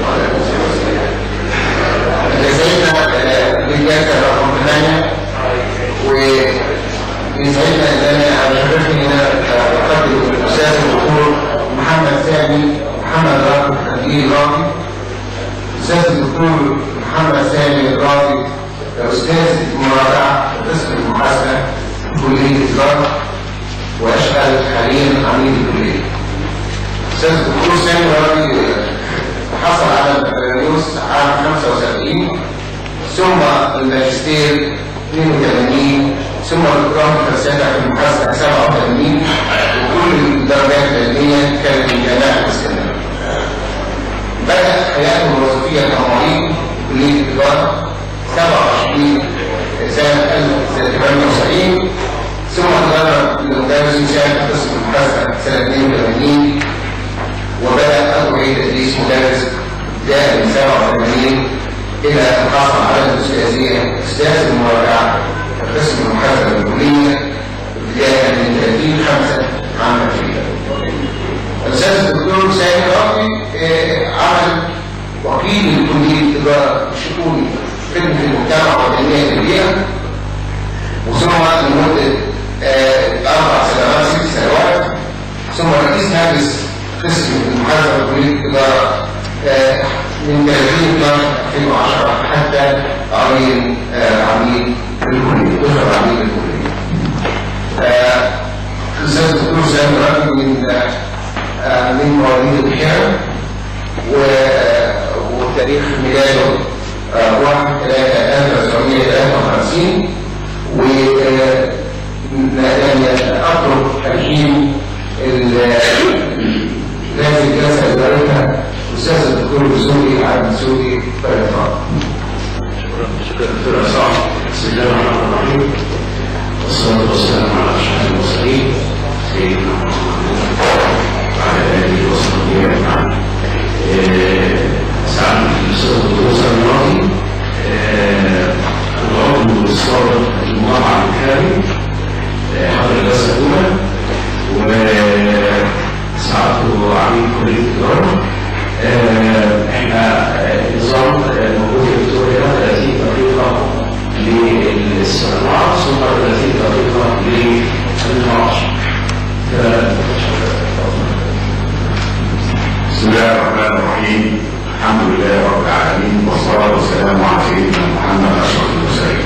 جزينا بالجلسة رقم 8 ويسعدنا ان انا يشرفني ان اقدم الاستاذ الدكتور محمد سامي محمد راغب خليل راضي. الاستاذ الدكتور محمد سامي راضي استاذ مراجعه قسم المحاسبه في كليه التجاره واشغل حاليا عميد الكليه. الاستاذ الدكتور سامي راضي حصل على البكالوريوس عام 75 ثم الماجستير 82 ثم الدكتوراه في الفلسفه في المحاسبه 87 وكل الدرجات العلميه كانت من جامعه الاسكندريه. بدأ حياته الوظيفيه كمعيد في كليه التجاره 27 سنه 1998 ثم تدرب لمدرس مساعد في قسم المحاسبه سنه 82 وبدأ أدعي تدريس مدرس ابتداء من 87 إلى أن حصل على الأستاذية أستاذ المراجعة في قسم المحاسبة الكلية ابتداء من 30/5 عام 2000. الأستاذ الدكتور سامي راضي عمل وكيل لكلية التجارة الشؤون خدمة المجتمع والتنمية البيئية وثم لمدة 4 سنوات 6 سنوات ثم رئيس مجلس قسم المحاسبة كلية التجارة من 30/12/2010 حتى عميد الكلية عميد الكلية. الأستاذ الدكتور سامي راضي من مواليد الحيرة وتاريخ ميلاده 1/3/1953 وأطلب حكيم هذه الجلسة اللي دارتها الأستاذ الدكتور الزوري عبد السوري فريفان. شكرا دكتور عصام. بسم الله الرحمن الرحيم والصلاة والسلام على أشرف المرسلين سيدنا محمد وعلى آله وصحبه أجمعين. سعادة الأستاذ الدكتور سامي راضي العضو السابق للمجمع الكامل حضر الجلسة الأولى وسعادته عميد كلية التجارة. احنا نظام موجود في فيكتوريا 30 دقيقة للاستماع ثم 30 دقيقة للمناقشة. بسم الله الرحمن الرحيم. الحمد لله رب العالمين والصلاة والسلام على سيدنا محمد أشرف المرسلين.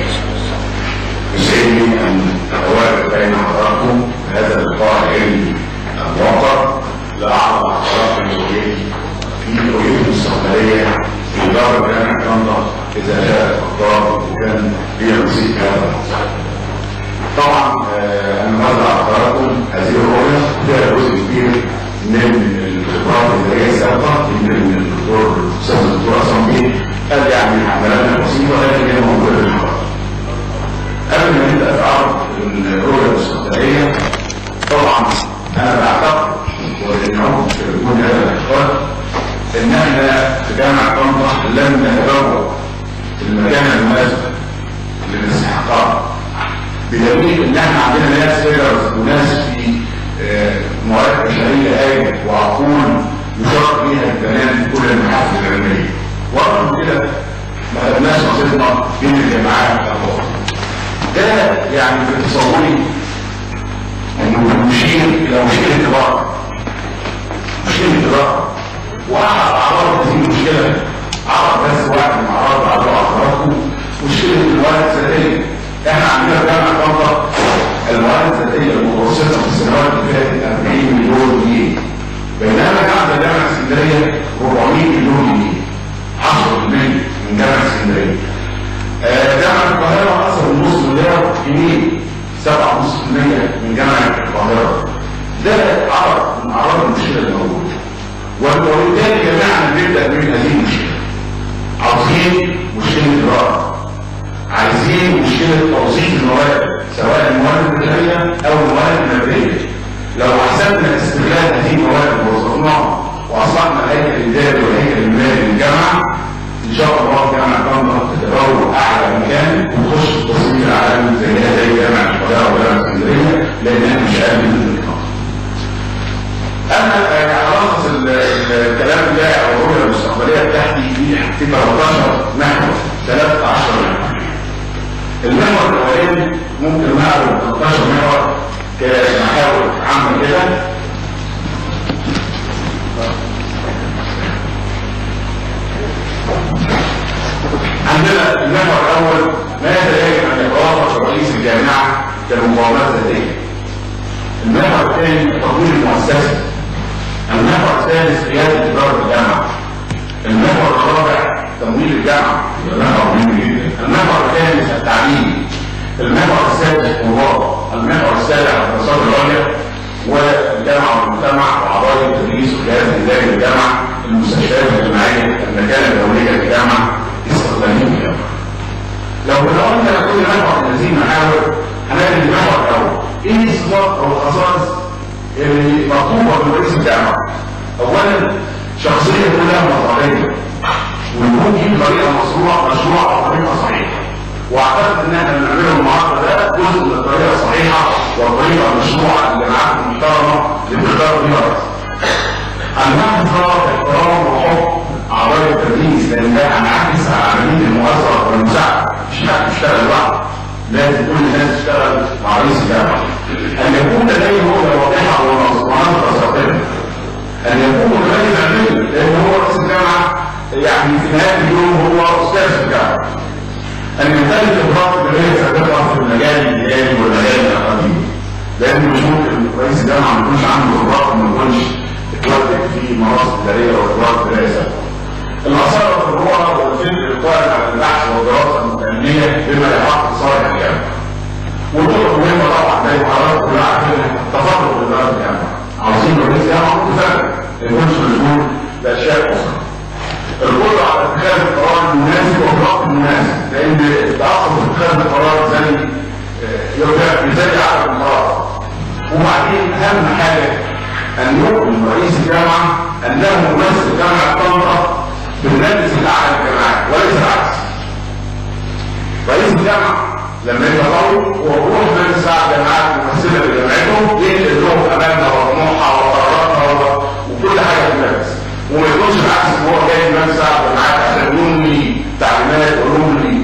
يسعدني أن أتواجد بين حضراتكم هذا اللقاء العلمي الموقر لأعرض حضراتكم رؤيتي في رؤيتي المستقبلية في إدارة جامعة طنطا إذا جاءت الأقدار وكان لي نصيب هذا الموضوع. طبعا أنا بوزع على حضراتكم هذه الرؤية فيها جزء كبير من الخبرات الإدارية السابقة من الأستاذ الدكتور عصام بيه قال يعني حملاتنا بسيطة لكن هي موجودة في الحضارة. قبل ما نبدأ في عرض الرؤية المستقبلية طبعا أنا بعتقد ولأنه يكون هذا الاختيار إن احنا في جامعة طنطا لم نتبوأ في المكان المناسب للاستحقاق بدليل إن احنا عندنا ناس فيدرز وناس في مواد بشرية هايلة وعقول يشار فيها البنان في كل المحافل العلمية. ورغم كده ما خدناش نصيبنا بين الجامعات الأخرى. ده يعني في تصوري انه مشير الى مشكله التجاره. مشكله التجاره واحد اعراض هذه المشكله عرض بس واحد من اعراض حضراتكم مشكله الموارد الذاتيه. احنا عندنا في جامعه طنطا الموارد الذاتيه المتوسطه في السنوات اللي فاتت 40 مليون جنيه بينما جامعه اسكندريه 400 مليون جنيه 10% من جامعه اسكندريه. جامعه القاهره اصلا نص مليار جنيه 7.5% من جامعة القاهرة. ده عرض من أعراض المشكلة الموجودة. وبالتالي جميعا نبدأ من هذه المشكلة. عاوزين مشكلة إدارة. عايزين مشكلة توظيف الموارد سواء الموارد البشرية أو الموارد المادية. لو أحسننا استغلال هذه الموارد ووظفناها وأصبحنا الهيكل الإداري والهيكل المالي للجامعة إن شاء الله جامعة طنطا تتطور أعلى مكان وتخش في التصميم العالمي زي جامعة القاهرة وجامعة اسكندرية لأن احنا مش أقل من الإقامة. أما ألخص الكلام بتاعي أو الرؤية المستقبلية بتاعتي في 13 محور 13 محور. المحور الاولاني ممكن نعرض 13 محور كمحاور عامه كده. عندنا المحور الاول ماذا يجب ان يتوافق رئيس الجامعه كمقاومات ذاتيه. المحور الثاني تطوير المؤسسه. المحور الثالث قياده اداره الجامعه. المحور الرابع تمويل الجامعه، المحور مهم جدا. المحور الخامس التعليم. المحور السادس الطلاب. المحور السابع الدراسات العليا والجامعه والمجتمع واعضاء التدريس والجهاز الاداري للجامعه، المستشفيات الاجتماعيه، المكانه الدوليه للجامعه، استخداميه الجامعه. لو قلنا كل محور من هذه المحاور هنلاقي المحور الاول ايه الصفات او الخصائص اللي مطلوبه من رئيس الجامعه؟ اولا شخصيه كلها مصدريه ويكون في طريقه مشروع او طريقه صحيحه، واعتقد ان احنا بنعمله النهارده ده جزء من الطريقه الصحيحه والطريقه المشروعه اللي معاكم المحترمه اللي بتقدروا بيها رئيس. المحور احترام وحب اعضاء التدريس، لان ده هنعكس على عمليه المؤازره والمساعده، مش حد يشتغل لوحده، لازم كل الناس تشتغل مع رئيس الجامعه. ان يكون لديه رؤيه واضحه ومنظمه ثابته. ان يكون متميز علميا، لان هو رئيس الجامعه يعني في نهايه اليوم هو استاذ في الجامعه. ان يمتلك خبرات اداريه سابقه في المجال الاداري والمجال الاقليمي، لان مش ممكن رئيس الجامعه ما يكونش عنده خبرات وما يكونش اتولد في مناصب اداريه وخبرات اداريه سابقه. الاثار والروح والفكر القائم على البحث والدراسه المتأنية بما يحقق صالح الجامعه. والنقطه مهمه طبعا زي ما حضرتك كلها عارفين التفرغ لاداره الجامعه. عاوزين رئيس جامعه متفرغ ما يكونش مشغول باشياء اخرى. القدره على اتخاذ القرار المناسب والوقت المناسب، لان التاخر في اتخاذ القرار زي عدم القرار. وبعدين اهم حاجه ان يؤمن رئيس الجامعه انه ممثل جامعه طنطا في المجلس الاعلى للجامعات وليس العكس. رئيس الجامعه لما يبقى قوي وروح مجلس الاعلى للجامعات ممثله لجامعته ينقل لهم امانها وطموحها وقراراتها وكل حاجه في المجلس، وما يكونش العكس ان هو جاي مجلس الاعلى للجامعات عشان يقول لي تعليمات ويقول لي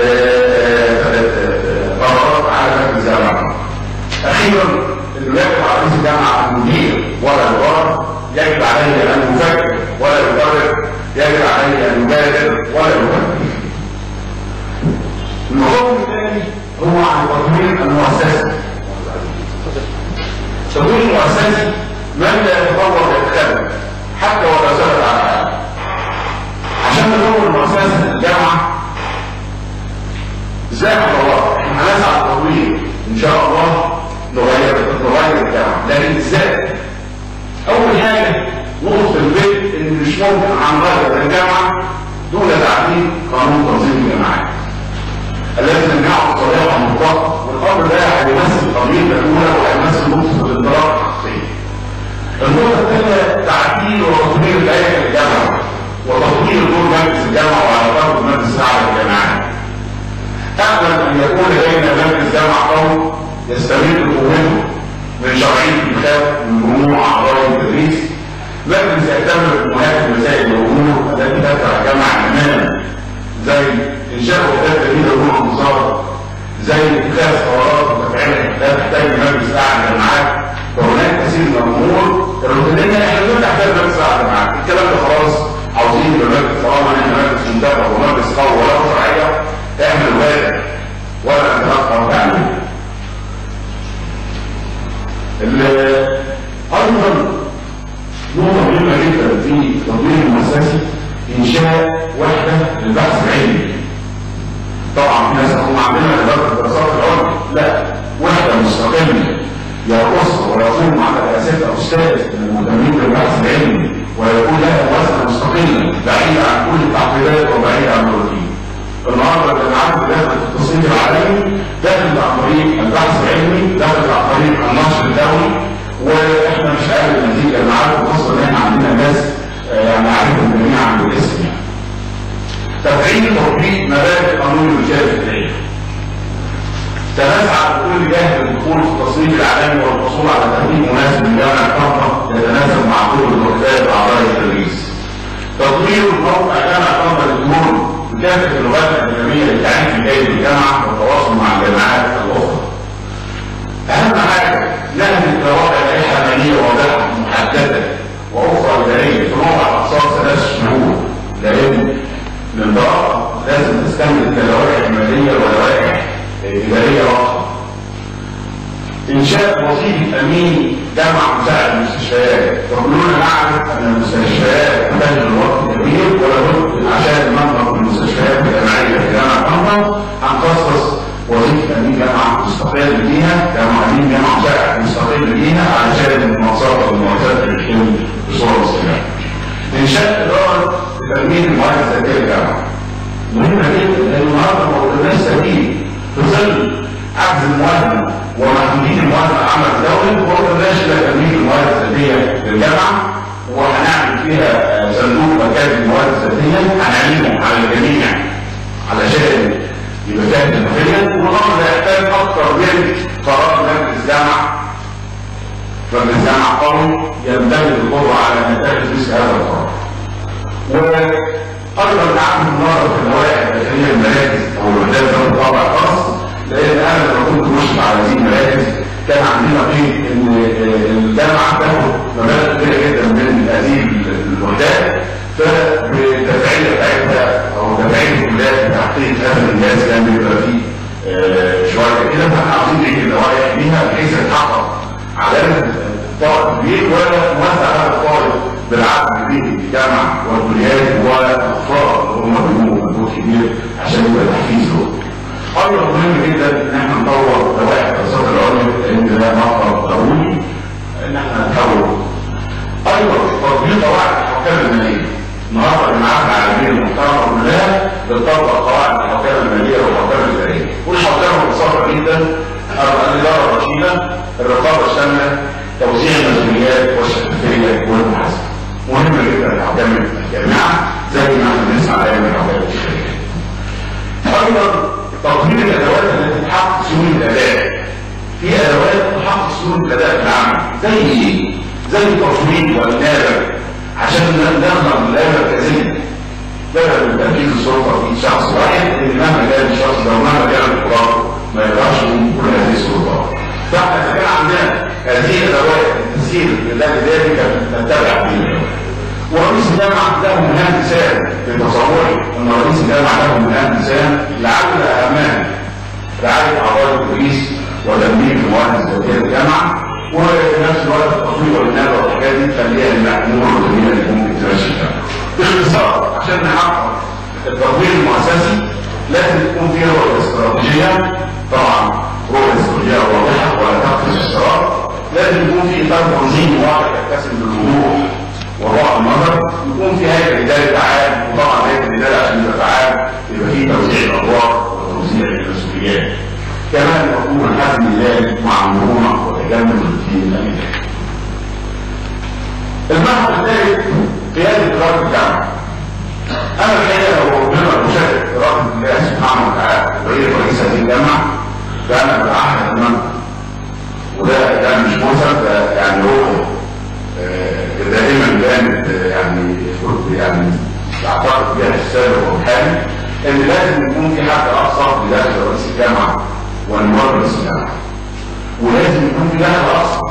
قرارات على مجلس الجامعه. اخيرا انه يجب على رئيس الجامعه ان يدير ولا يغار، يجب عليه ان يفكر ولا يقرر، يجب عليه ان يبادر ولا يفكر. الموضوع الثاني هو عن تطوير المؤسسه. تطوير المؤسسه من لا يتطور يتخلف حتى ولو ثبت على العالم. عشان نطور مؤسسه الجامعه ازاي الله هنسعى للتطوير ان شاء الله نغير الجامعه، لكن ازاي؟ اول حاجه نقطه البيت ان مش ممكن هنغير الجامعه دون تعديل قانون تنظيم الجامعات الذي نمنعه بطريقه مطلقه، والامر ده هيمثل قضيه الاولى وهيمثل نقطه الانطلاق الشخصيه. النقطه الثانيه تعديل وتطوير لائحه الجامعه وتطوير دور مجلس الجامعه وعلاقات المجلس الاعلى للجامعات. اقبل ان يكون لدينا مجلس جامعه قوي يستمر قوته من شرعيه الانتخاب من جموع اعضاء التدريس، مجلس يهتم بمهام المسائل والامور التي تدفع الجامعه اماما زي انشاء وحدات جديده جوه المنظار، زي اتخاذ قرارات وتفعيلها لا تحتاج لمجلس اعلى للجامعات، وهناك كثير من الامور الروتينيه احنا لا نحتاج مجلس اعلى للجامعات. الكلام ده خلاص عاوزين مجلس طالما احنا مجلس منتخب ومجلس قوي ولا شرعيه احنا نبادر ولا نتاخر تعمل. ايضا نقطه مهمه جدا في التطوير المؤسسي انشاء وحده للبحث العلمي. طبعا في ناس هم عندنا اداره الدراسات العليا، لا، وحده مستقله يرقصها ويقوم على رئاستها استاذ من المهتمين بالبحث العلمي ويكون لها وزنه مستقله بعيده عن كل التعقيدات وبعيده عن الروتين. النهارده الجامعات داخل في التصنيف العالمي، داخل عن طريق البحث العلمي، داخل عن طريق النشر الدولي، واحنا مش قابل هذه الجامعات، وخاصه ان احنا عندنا ناس يعني عارفهم جميعا بالاسم. يعني تفعيل تطبيق مبادئ قانون الوكاله الفدائيه. تنسعى بكل جهد للدخول في التصنيف العالمي والحصول على ترتيب مناسب لجامعه طنطا يتناسب مع كل الوكالات واعضاء التدريس. تطوير موقع جامعة طنطا للدهون بكافة اللغات الأجنبية للتعليم في بداية الجامعة والتواصل مع الجامعات الأخرى. أهم حاجة نهج مواقع لائحة مالية واضحة محددة وأخرى إدارية في موقع أقساط 3 شهور، لأن الانطلاقة لازم تستند كلوائح مالية ولوائح إدارية واضحة. إنشاء وظيفة أمين جامعة مساعد المستشفيات، وكلنا نعرف أن المستشفيات تحتاج لوقت كبير ولابد عشان ننظم المستشفيات الجامعية في جامعة طنطا هنخصص وظيفة أمين جامعة مستقل بيها، أمين جامعة مساعد مستقل بيها علشان المنصات والمؤسسات اللي بتتم بصورة مستمرة. إنشاء إدارة تأمين الموارد الذاتية للجامعة مهمة جدا، لأن النهارده ما قلناش سبيل في ظل عجز الموازنة ومحدودين الموازنة العامة الدولي، وما قلناش إلا تأمين الموارد الذاتية للجامعة، وهنعمل فيها صندوق مكاتب الموارد الذاتية هنعمله على الجميع علشان يبقى فيها اتفاقية، والأمر ده يحتاج أكثر من قرار مجلس جامعة. مجلس جامعة قوي يمتلك القدرة على أن يتخذ مثل هذا القرار. وأيضا نعمل النهارده في اللوائح الداخلية المراكز أو الوحدات ذات الطابع الخاص، لأن أنا لما كنت مشرف على هذه المراكز كان عندنا قيد إن الجامعة تاخد مبالغ كبيرة جدا من هذه الوحدات، فبالتفعيل بتاعتها او تفعيل الكليات بتحقيق هذا الانجاز كان بيبقى فيه شويه كده، فاحنا عاوزين نجيب اللوائح بيها بحيث يتحقق عدد طالب كبير ونوزع هذا الطالب بالعدل بين الجامعه والكليات والاطفال اللي هم بيقوموا بمجهود كبير عشان يبقى تحفيز له. ايضا مهم جدا ان احنا نطور لوائح الدراسات العليا لان ده مطلب ضروري ان احنا نحول. ايضا تطبيق قواعد الحوكمه الماليه. النهارده الجامعات العالميه المحترمه كلها بتطبق قواعد الحوكمه الماليه والحوكمه الاداريه، والحوكمه ببساطه جدا الاداره الرشيده، الرقابه الشامله، توزيع المسؤوليات والشفافيه والمحاسبه. مهمه جدا الحوكمه الجامعه زي ما احنا بنسمع دايما الحوكمه الشركيه. ايضا تطوير الادوات التي تحقق سيوله الاداء. في ادوات تحقق سيوله الاداء في العمل زي ايه؟ زي التصويت والنابل عشان نخلق الآلة المركزية بدل من تركيز السلطة في شخص واحد، ان مهما كان الشخص ده ومهما كان القرار ما يقدرش يقوم كل هذه السلطات. فاحنا اذا كان عندنا هذه الادوات التسهيل لذلك نتبع بها. ورئيس الجامعة له مهام تساهم في تصوري ان رئيس الجامعة له مهام تساهم لعل اهمها رعاية اعضاء الرئيس وتنمية الموارد الذاتية للجامعة، وفي نفس الوقت التطوير والنابة والحاجات دي تخليها المأمور والجميلة اللي ممكن تمشي فيها. باختصار عشان نحقق التطوير المؤسسي لازم تكون في رؤية استراتيجية، طبعا رؤية استراتيجية واضحة ولا تقفز الاشتراك، لازم يكون في إطار تنظيم واضح يتسم بالوضوح وضوء النظر، يكون في هيئة إدارة فعال، وطبعا هيئة الإدارة عشان يبقى فعال يبقى في توزيع الأدوار وتوزيع المسؤوليات. كمان يكون الحزم الإداري مع المرونة وتجنب الروتين الإداري. المبحث الثالث قيادة إدارة الجامعة. أنا الحقيقة لو ربنا مشارك إدارة الله سبحانه وتعالى وغير رئيس هذه الجامعة فأنا بتعهد أمامكم، وده يعني مش موسم، ده يعني روح دائما كانت يعني أعتقد بها السابق والحالي إن لازم يكون في حد أقصى بداخل رئيس الجامعة ونواب رئيس الجامعة، ولازم يكون في دخل أقصى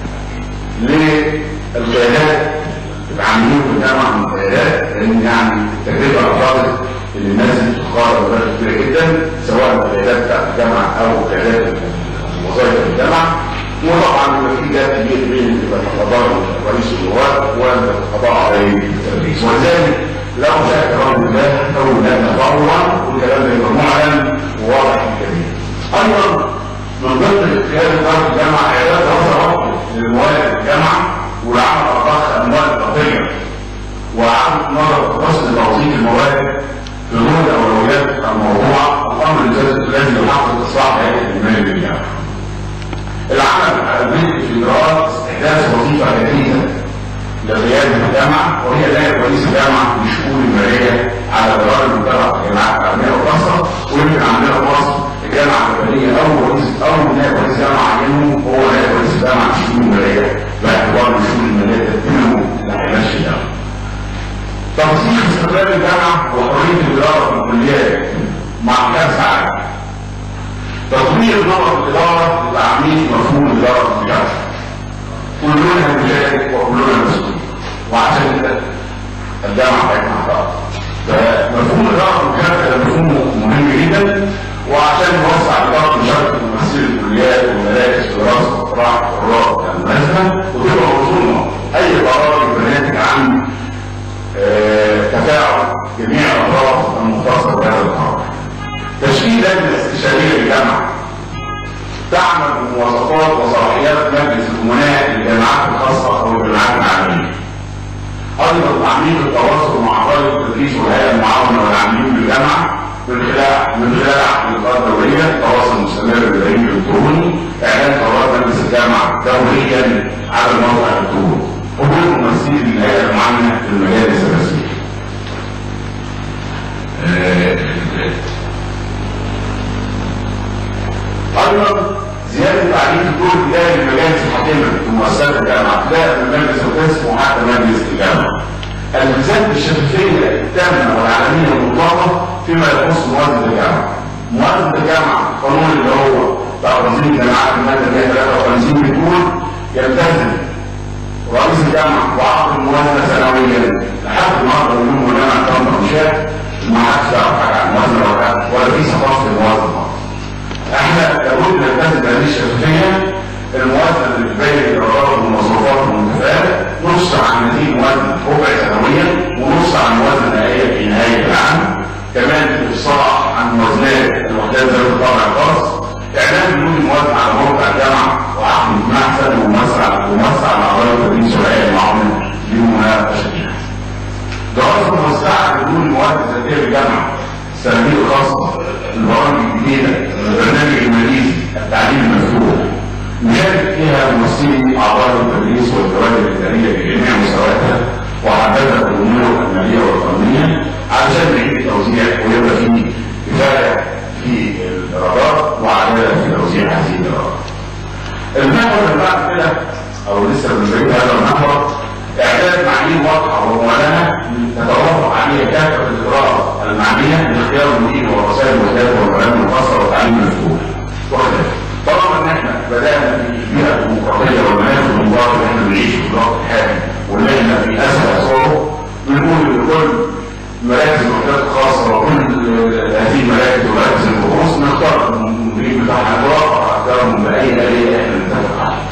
للقيادات العاملين في الجامعة من القيادات، لأن يعني التجربة أفرادت إن الناس اللي بتختار مبالغ كبيرة جدا سواء القيادات بتاعت الجامعة أو قيادات وظائف الجامعة، وطبعا يبقى في جاب كبير بين قضاء رئيس النواب وقضاء الرئيس، ولذلك لو شاء كرم الله كون لنا تطورا والكلام ده يبقى معلن وواضح كبير. ايضا من ضمن قياده اداره الجامعه اعداد دراسه للمواد الجامعه والعمل على ضخ اموال اضافيه وعمل نظر فصل توظيف المواد في ضمن اولويات الموضوع، الامر الذي يحقق اصلاح هيئه المال للجامعه. العمل على البنك في اجراءات استحداث وظيفه جديده لقياده الجامعه، وهي نائب رئيس الجامعه للشؤون الماليه على قرار المتابعه الجامعات العالميه والخاصه، ويمكن عندنا في مصر الجامعه الماليه اول نائب رئيس جامعه عنه هو نائب رئيس الجامعه للشؤون الماليه باعتبار الشؤون الماليه تتمه اللي هيمشي الجامعه. تفصيل الجامعه وحريه الاداره في الكليات مع كام ساعه. تطوير نمط الاداره لتعميم مفهوم الاداره في الجامعه. كلنا نشارك وكلنا مسؤول، وعشان كده الجامعه بقت محترمه. فمفهوم الاداره في الجامعه ده مفهوم مهم جدا، وعشان نوسع نطاق مشاركه ممثلي الكليات والمراكز في دراسه واقتراح القرارات المناسبه، وتبقى وصولنا اي قرار ينتج عن تفاعل جميع الاطراف المختصه بهذا القرار. تشكيل لجنه استشاريه للجامعه تعمل بمواصفات وصلاحيات مجلس الامناء للجامعات الخاصه او الجامعات العالميه. ايضا تعميم التواصل مع اعضاء التدريس والهيئه المعاونه والعاملين بالجامعه من خلال عقد دوريه، تواصل مستمر بالبريد الالكتروني، اعلان قرارات مجلس الجامعه دوريا على الموقع الالكتروني، وجود ممثلين للهيئه المعاونه في المجالس الرسميه. ايضا زياده تعريف الدور الاداري للمجالس الحاكمه في مؤسسات الجامعه، ابتداء من مجلس القسم وحتى مجلس الجامعه. الالتزام بالشفافيه التامه والعلنيه المطلقه فيما يخص موازنه الجامعه. موازنه الجامعه القانون اللي هو بتاع تنظيم الجامعات الماده 153 بيقول يلتزم رئيس الجامعه وعقد الموازنه سنويا لحد النهارده اليوم والجامعه طنطا مشاة ما حدش يعرف حاجه عن الموازنه ولا في ثقافه الموازنه. احنا لابد نلتزم بهذه الشفافيه. الموازنه اللي بتبين الايرادات والمصروفات والمنتفعات نص عن نتيجه موازنه ربع سنويا ونص عن موازنه نهائيه في نهايه العام. كمان الافصاح عن موازنات الوحدات ذات الطابع الخاص، اعلان بنود الموازنه على موقع الجامعه وعقد اجتماع سنوي وموسع على اعضاء التدريس والهيئه المعاونه لمناقشتها. دراسه موسعه بنود الموازنه الذاتيه للجامعه، السنويه الخاصه، البرامج الجديده، البرنامج المالي، التعليم المفتوح، نشارك فيها ممثلي اعضاء التدريس والكوادر الاداريه بجميع مستوياتها وحددت الامور الماليه والقانونيه علشان نعيد التوزيع ويبقى فيه كفايه في الايرادات وعداله في توزيع هذه الايرادات. المحور اللي بعد كده او لسه بنشارك هذا المحور اعداد معايير واضحه ومعلنه تتوافق عليها كافه الاجراءات المعنيه لاختيار المدير ورؤساء الوحدات والبرامج الخاصه والتعليم المفتوح وكذلك. طالما ان احنا بدانا في بيئه ديمقراطيه والمناخ المبارك اللي احنا بنعيش في الوقت الحالي واللي احنا في اسهل صوره، بنقول لكل مراكز الوحدات الخاصه وكل هذه المراكز ومراكز البحوث نختار المدير بتاعها نوافق اختيارهم باي اليه احنا نتفق عليها.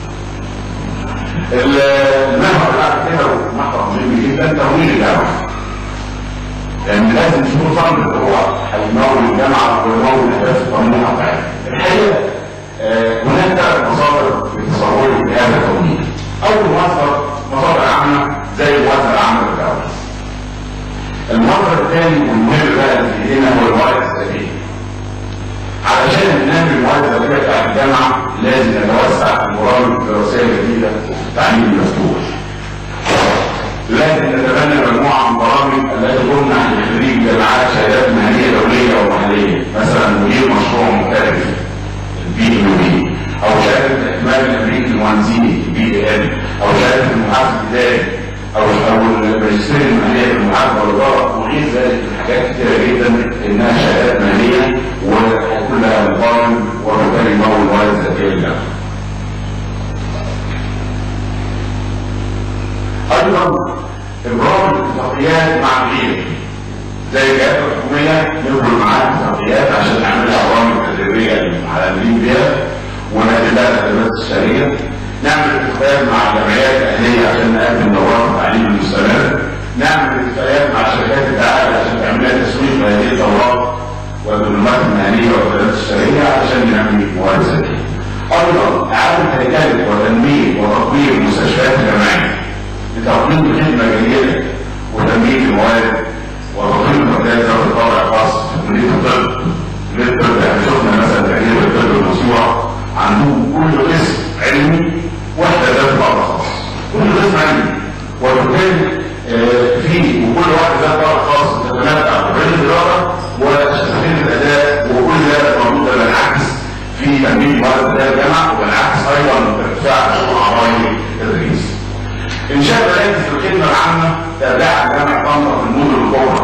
المحور بعد كده محور مهم جدا تمويل الجامعه. لان لازم نشوف الفند اللي هو هيمول الجامعه ويمول اهداف الطموحه بتاعتها. الحقيقه هناك ثلاث مصادر لتصوري بهذا التمويل. اول مصادر عامه زي الموازنه العامه للدوله. المصدر الثاني والمهم بقى اللي في ايدينا هو الموارد الذاتيه. علشان نعمل الموارد الذاتيه بتاعت الجامعه لازم نتوسع في البرامج الدراسيه الجديده والتعليم المفتوح. لازم نتبنى مجموعه من البرامج التي تمنح لخريج جامعات شهادات مهنيه دوليه ومحليه، مثلا مدير مشروع محترف BMB، او شهاده الاحتمال الامريكي للمهندسين BAL، او شهاده المحاسب الاداري، او الماجستير المهنيه في المحاسبه والاداره، وغير ذلك الحاجات كثيره جدا انها شهادات مهنيه وهيكون لها مقارن وبالتالي نوع الموارد الذاتيه للجامعه. ايضا ابرام الاتفاقيات مع الغير زي الجهات الحكوميه نبرم معاها اتفاقيات عشان نعملها برامج تدريبيه للعاملين بيها ونقدم لها خدمات استشاريه. نعمل اتفاقيات مع الجمعيات الاهليه عشان نقدم دورات التعليم المستمر. نعمل اتفاقيات مع شركات الدعايه عشان تعمل لها تسويق لهذه الدورات والدبلومات المهنيه والخدمات الاستشاريه عشان نعمل موارد ذاتيه. ايضا اعاده هيكله وتنميه وتطوير المستشفيات الجامعيه لتقديم خدمه جيده وتنميه الموارد وتطوير الوحدات ذات الطابع الخاص في كليه الطب. كليه الطب يعني شفنا مثلا تقرير الطب الموسوعه عندهم كل قسم علمي وحده ذات طابع خاص، كل قسم علمي وبالتالي في وكل واحده ذات طابع خاص تتمتع بحريه الاراده وشفافيه الاداء، وكل ده موجود بالعكس في تنميه موارد الجامعه وبالعكس ايضا ارتفاع اعضاء التدريس. انشاء مراكز الخدمه العامه تابعه لجامعه طنطا في المدن الكبرى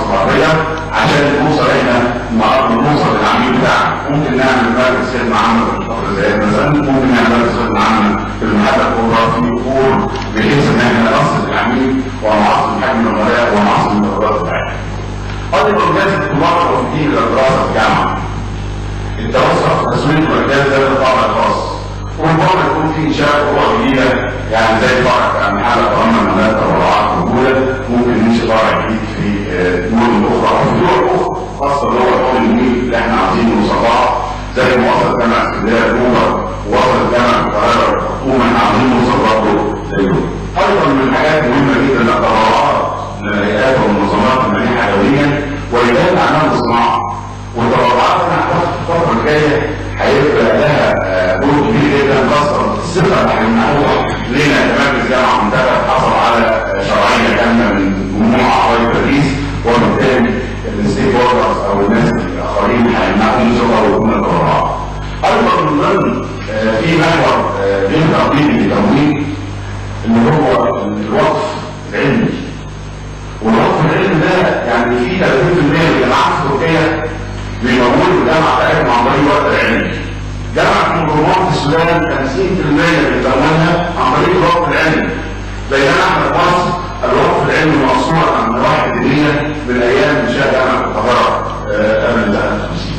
ثقافيه عشان نوصل احنا نوصل للعميل بتاعنا. ممكن نعمل مركز خدمه عامه في الفتره زي مثلا، ممكن نعمل مركز خدمه عامه في المحل الكبرى في امور بحيث ان احنا نصل العميل ونعظم حجم العملاء ونعظم الخبرات بتاعتنا. ايضا لازم الطلاب الموجودين للدراسه في الجامعه التوسع في تسويق مركز ذات الطابع الخاص، وربما يكون في انشاء فروع جديده يعني زي فرع محل طعام المنازل والرعاة موجوده، ممكن ننشئ فرع جديد في مدن اخرى او في دول اخرى خاصه اللي هو طول النيل اللي احنا عايزين نوصلها، زي مؤسسه جامعه اسكندريه الاولى ووصلت جامعه القاهره الحكومه احنا عايزين نوصل برضه زيهم. ايضا من الحاجات المهمه جدا التبرعات للهيئات والمنظمات المانحه دوليا ورجال الاعمال والصناعه، والتبرعات انا اعتقد في الفتره الجايه هيبقى لها دور كبير جدا، خاصه الثقه اللي هنمنحوها لنا كمركز جامعه منتخب حصل على شرعيه كامله من جموع اعضاء التدريس، وبالتالي الستيك هولدرز او الناس الاخرين هيمنحهم ثقه ويكون التبرعات. ايضا من ضمن في محور غير تقليدي للتمويل اللي هو الوقف العلمي. والوقف العلمي ده يعني في 30% من الجامعات في تركيا بيمولوا الجامعه بتاعتهم عن طريق الوقف العلمي. جامعه الجمهوريه في السودان 50% من تمويلها عن طريق الوقف العلمي. بينما احنا في مصر الوقف العلمي مقصور عن النواحي الدينيه من ايام انشاء جامعه القاهره قبل سنه 50.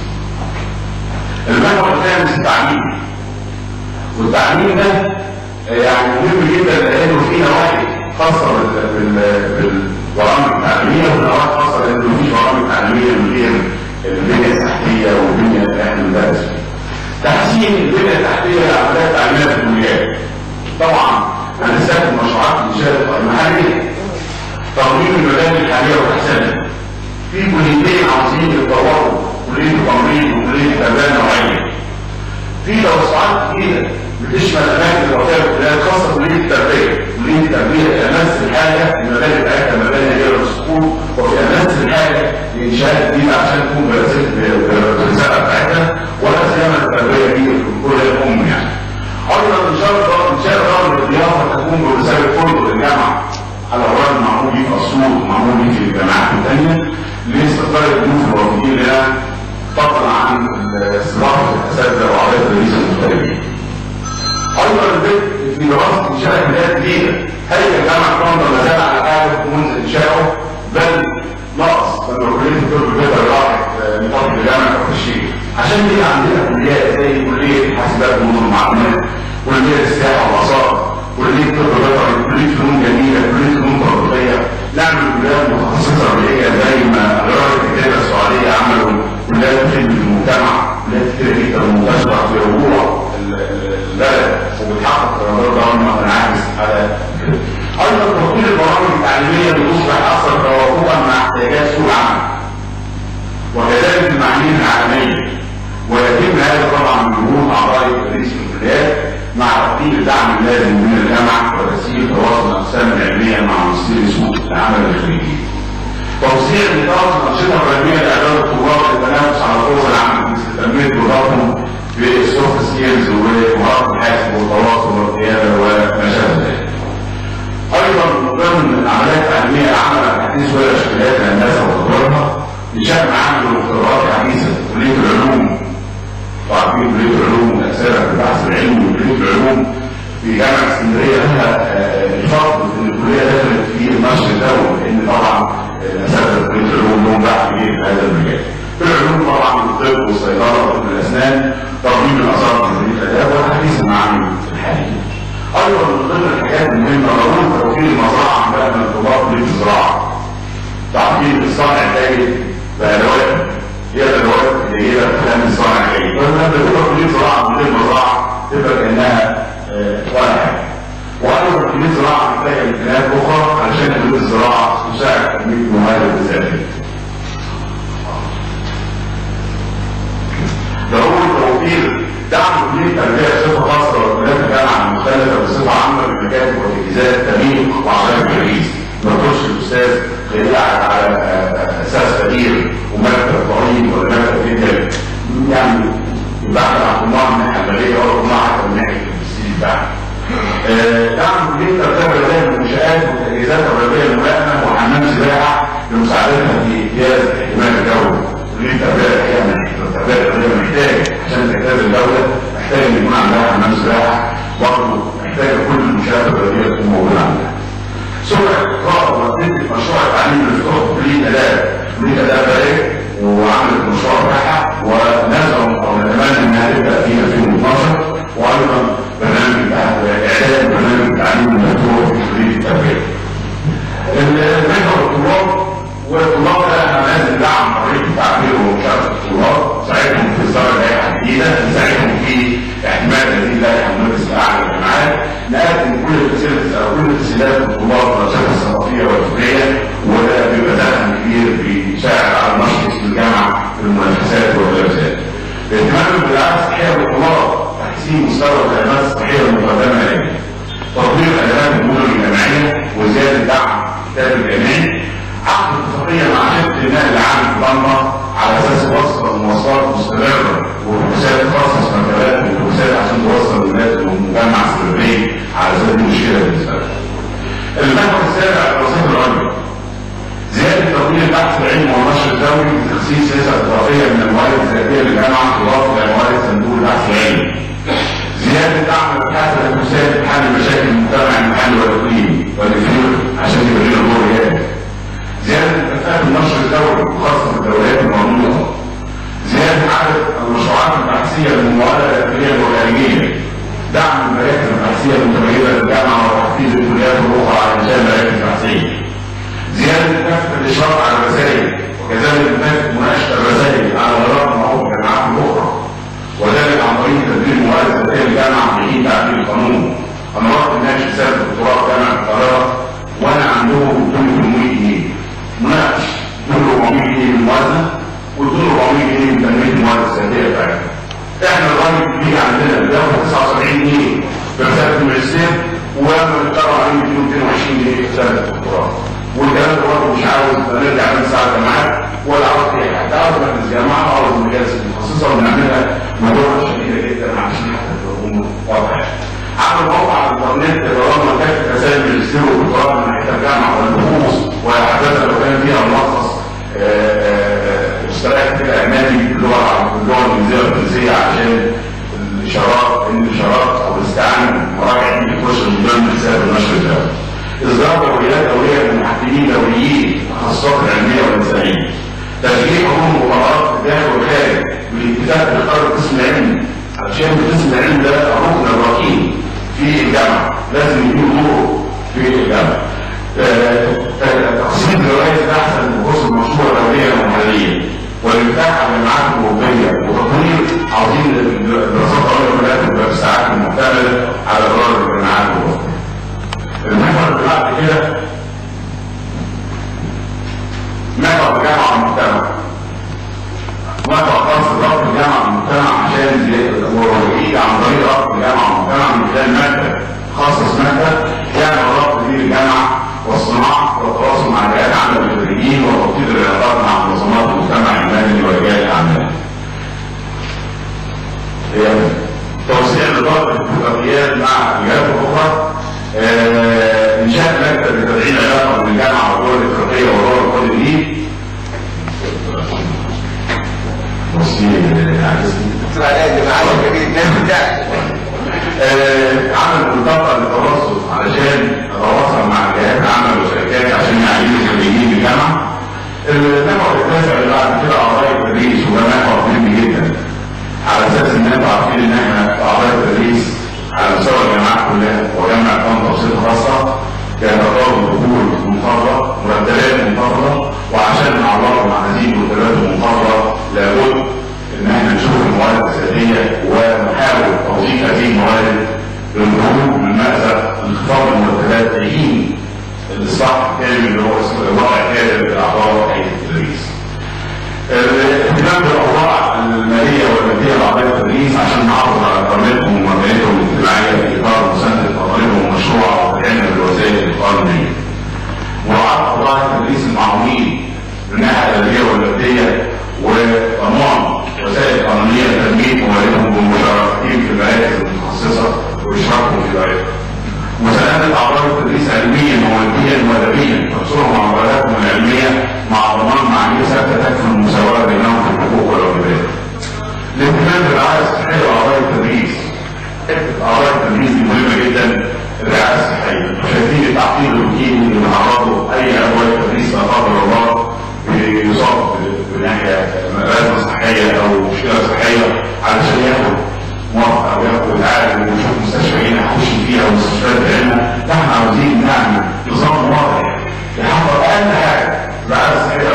المحور الخامس التعليم. والتعليم ده يعني مهم جدا لانه في نواحي خاصه بالبرامج التعليميه ونواحي خاصه لانه في برامج تعليميه من غير البنيه التحتيه والبنيه اللي احنا بندرس فيها. تحسين البنيه التحتيه للعمليات التعليميه في الكليات. طبعا هنستخدم مشروعات الانشاء المحليه. تطوير المباني الحاليه وتحسينها. في كليتين عاوزين يتطوروا، كليه التمريض وكليه التربيه النوعيه. في توسعات جديده بتشمل اماكن الوظائف الكليات خاصه كليه التربيه. كليه التربيه امس الحاجه المباني بتاعتها مباني غير الصفوف، وفي امس الحاجه لانشاء جديد عشان تكون بالرساله بتاعتها، ولا سيما التربيه دي في كل الام يعني. ايضا انشاء دار الضيافه تكون برساله فندق الجامعه على غرار المعمول بيه في اسيوط ومعمول بيه في الجامعات الثانيه لاستقبال الضيوف الوافدين لنا، فضلا عن استضافه الاساتذه واعضاء التدريس المختلفين. ايضا البدء في دراسه انشاء كليات جديده. هيئه جامعه طنطا ما زال على حاله منذ انشائه، بل نقص لما كليه الطب البيطري راحت نطاق جامعه كفر الشيخ. عشان كده عندنا كليات زي كليه حاسبات ونظم معلومات، كليه السياحه والاثار، كليه طب بيطري، كليه فنون جميله، كليه فنون تطبيقيه. نعمل كليات متخصصه بيئيه زي ما اداره الكتابه السعوديه عملوا كليات خدمه المجتمع، كليات كتيره جدا منتشره في ربوع البلد وبتحقق درجات ضمن منعكس على كده. ايضا تطوير البرامج التعليميه بتصبح اكثر توافقا مع احتياجات سوق العمل، وكذلك المعايير العالميه. ويتم هذا طبعا بجهود اعضاء التدريس في الكليات مع تقديم الدعم اللازم من الجامعه وتسهيل تواصل الاقسام العلميه مع مصير سوق العمل الخارجي. توسيع نطاق الانشطه العلميه لاعداد الطلاب للتنافس على فرص العمل مثل تنميه قدراتهم في السوفت سكيلز ومهارات الحاسب والتواصل والقياده وما شابه ذلك. ايضا من ضمن العمليات التعليميه العامه تحديث ورش كليات الهندسه وتطويرها لشان معامل واختبارات حديثه. كليه العلوم وعارفين كليه العلوم وتاثيرها في البحث العلمي، وكليه العلوم في جامعه اسكندريه لها الفضل ان الكليه دخلت في النشر الدولي، لان طبعا اساتذه كليه العلوم لهم باع كبير في هذا المجال. في العلوم طبعا الطب والصيدله وطب الاسنان، ترميم الاثار في كليه الاداب، وتحديث المعامل الحاليه. ايضا من ضمن الحاجات المهمه ضروره توفير المزرعه بقى من طلاب كليه الزراعه. تعطيل الصانع الجيد بادوات هي الادوات الجيده بتخلي الصانع جيد. فلما تبقى كليه زراعه من غير مزرعه تبقى كانها ولا حاجه. وايضا كليه الزراعه محتاجه امكانيات اخرى علشان كليه الزراعه تساعد تنميه مهارات الذاتيه. ضروري توفير دعم كليه التربيه بصفه خاصه وكليات الجامعه المختلفه بصفه عامه بالمكاتب والتجهيزات التمرين وعشان التدريس. ما تخش الاستاذ قاعد على اساس فقير ومكتب ضعيف ولا مكتب فيه يعني يبحث عن طماع من الناحيه الماليه ولا طماع حتى من ناحيه التمثيل بتاعه. دعم كليه التربيه الرياضيه بالمنشات والتجهيزات الرياضيه الملائمه وحمام سباحه لمساعدتها في كليه اداب بلد وعملت مشروع بتاعها ونزعم او نتمنى انها تبدا في 2012 وايضا برنامج اعداد برنامج التعليم المفتوح في كليه التربيه. المنهج الطلاب والطلاب ده احنا لازم ندعم طريقه التعبير ومشاركه الطلاب، نساعدهم في اصدار لائحه جديده، نساعدهم في اعتماد هذه اللائحه المجلس الاعلى للجامعات، نقدم كل الفاسيلتيز او كل تسهيلات الطلاب في الانشطه الثقافيه والفكريه، وده بيبقى دعم كبير بيساعد على نشر اسم الجامعه في المنافسات والجلسات. الاهتمام بالرعايه الصحيه للطلاب، تحسين مستوى الخدمات الصحيه المقدمه اليه، تطوير خدمات المدن الجامعيه وزياده دعم الكتاب الجامعي، عقد اتفاقيه مع شركه النقل العام في طنطا على اساس وصل مواصلات مستمره واتوبيسات خاصه مكتبات واتوبيسات عشان توصل الناس لمجمع اسكندريه على اساس دي مشكله بالنسبه لهم. المحور السابع الوظيفه العليا، زياده تطوير البحث العلمي والنشر الدولي بتخصيص سياسه احترافيه من الموارد الذاتيه للجامعه اضافه الى موارد صندوق البحث العلمي. زياده دعم الابحاث والتوسعات في حل مشاكل المجتمع المحلي والاقليمي والافريقي عشان يبقى لنا دور ريادي. زياده كفاءه النشر الدولي خاصه بالدوريات المربوطه. زياده عدد المشروعات البحثيه للموارد الداخليه والخارجيه. دعم المراكز البحثيه المتميزه للجامعه وتحفيز الكليات الاخرى على انشاء مراكز بحثيه. زياده كافه الاشراف على الرسائل وكذلك كافه مناقشه الرسائل على غرار معروف الجامعات الاخرى، وذلك عن طريق تدبير موارد ذاتيه للجامعه في تعديل القانون. انا رحت ناقش رساله الدكتوراه في جامعه القاهره وانا عندهم 800 جنيه مناقش، 400 جنيه للموازنه و400 جنيه لتنميه الموارد الذاتيه بتاعتنا. احنا الراجل الكبير عندنا بياخد 79 جنيه في رساله الماجستير ولما بيطلعوا عليه 220 جنيه في رساله الدكتوراه. والكلام ده برضه مش عاوز نرجع نسعى الجامعات ولا عاوز اي حاجه، عاوز مجلس جامعه وعاوز المجالس المتخصصه وبنعملها مجهودات شديده جدا عشان حتى الامور واضحه. عمل موقع على الانترنت طالما كانت رسائل الماجستير والدكتوراه من ناحيه الجامعه والبحوث وحدث لو كان فيها ملخص اشتراك كده اجنبي باللغه الانجليزيه والفرنسيه عشان الاشارات او الاستعانه بمراجع دي تخش من ضمن حساب النشر الدولي. اصدار دوريات دوليه للمحكمين دوليين التخصصات العلميه والانسانيه. تشجيع حقوق المبادرات في الداخل والخارج بالاتفاق باختيار القسم العلمي عشان القسم العلمي ده الركن الركين في الجامعه لازم يكون دوره في الجامعه. تقسيم جوائز احسن البحوث المشهوره دوليا ومحليا والانفتاح على الجامعات الاوروبيه وتطوير عظيم الدراسات العليا والملاك والساعات المعتمده على قرار الجامعات الاوروبيه. المحور اللي بعد كده محور الجامعه والمجتمع. محور خاص بربط الجامعه والمجتمع عشان يجي عن طريق ربط الجامعه والمجتمع من خلال مكتب خاصص مكتب يعمل ربط بين الجامعه والصناعه والتواصل مع رجال اعمال الخريجين وتوطيد العلاقات مع منظمات المجتمع المدني ورجال الاعمال. توسيع نطاق الاتفاقيات مع الجهات الاخرى. انشاء مكتب لتدعيم علاقه بين الجامعه والدول الافريقيه ودول القرن الجديد. عمل منطقه للتواصل علشان نتواصل مع جهات عمل وشركات عشان يعينوا الخريجين بالجامعه. المحور التاسع اللي بعد كده اعضاء التدريس وده محور مهم جدا على اساس ان انتوا عارفين ان احنا اعضاء التدريس على مستوى الجامعات كلها وجامعه طنطا بصفه خاصه كتطور دخول منخفضه مرتبات منخفضه وعشان نعوضهم عن هذه المرتبات المنخفضه لابد ان احنا نشوف الموارد الذاتيه ونحاول توظيف هذه الموارد للخروج من مأزق انخفاض المرتبات لحين الاصلاح الكامل اللي هو الوضع الكامل لاعضاء هيئه التدريس. الاهتمام بالاوضاع الماليه والماديه لاعضاء التدريس عشان نحافظ على كرامتهم ومكانتهم الاجتماعيه في اطار مسانده مطالبهم المشروعه والعلم بالوسائل القانونيه.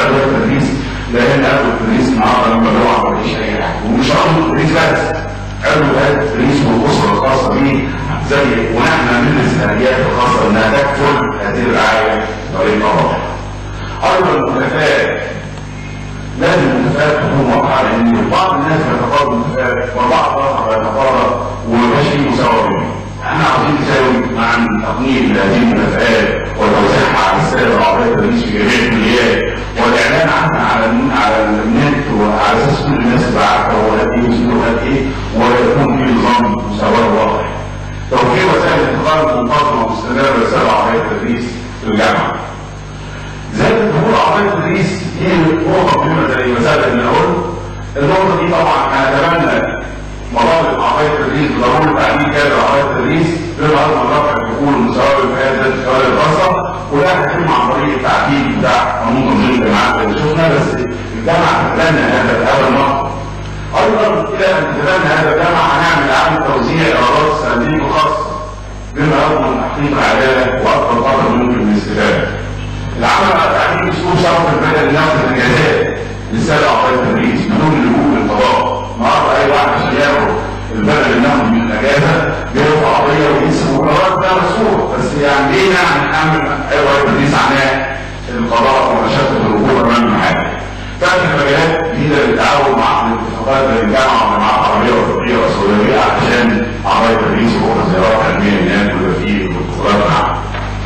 ادوات التدريس، لان ادوات التدريس النهارده لما بيقع ما فيش اي حاجه، ومش ادوات التدريس بس، ادوات التدريس والاسره الخاصه بيه زي ونحن من السيناريوهات الخاصه انها تكفل هذه الرعايه بطريقه واضحه. ايضا المكافآت لازم المكافآت تكون واضحه، لان بعض الناس بيتقاضوا المكافآت وبعض الاخر بيتقاضى ومبقاش فيه مساواه بينهم. احنا عاوزين نساوي مع تقنين هذه المكافآت وتوزيعها على الساده واعضاء التدريس في جميع الكليات والاعلان عنها على النت وعلى اساس كل الناس تبقى عارفه هو قد ايه وسنه قد ايه، ويكون في نظام مساواه واضح. توفير وسائل اتصال منتظمه ومستمره لسائر اعضاء التدريس في الجامعه. زيادة دخول اعضاء التدريس دي نقطه مهمه زي ما سبق ان اقول. النقطه دي طبعا هنتمنى مطالب اعضاء التدريس بضروره تعديل كادر اعضاء التدريس بما اضمن رفع الدخول المساواه في هذه الشوارع الخاصه، وده هيتم عن طريق التعديل بتاع قانون تنظيم الجامعات اللي شفنا، بس الجامعه تتبنى هذا الاول مره. ايضا الى ان تتبنى هذا الجامعه هنعمل اعاده توزيع ايرادات الصناديق الخاصه بما يضمن تحقيق العداله واكبر قدر ممكن من الاستفاده. العمل على تعديل اسلوب صرف البدل لنفس الاجازات للساده اعضاء التدريس بدون اللجوء للقضاء. النهارده اي واحد عشان ياخد البدل اللي ناخد من الاجازه بيرفع قضيه وينسب وقرارات ده مسؤول، بس يعني ليه نعمل ايوه التدريس عناه القضاء ومشاكل الوقوع امام المحاكم. فتح مجالات جديده للتعاون مع الاتفاقات بين الجامعه والجامعات العربيه والافريقيه والسعوديه عشان اعضاء التدريس يروحوا زيارات علميه هناك ويبقى فيه بروتوكولات معاهم.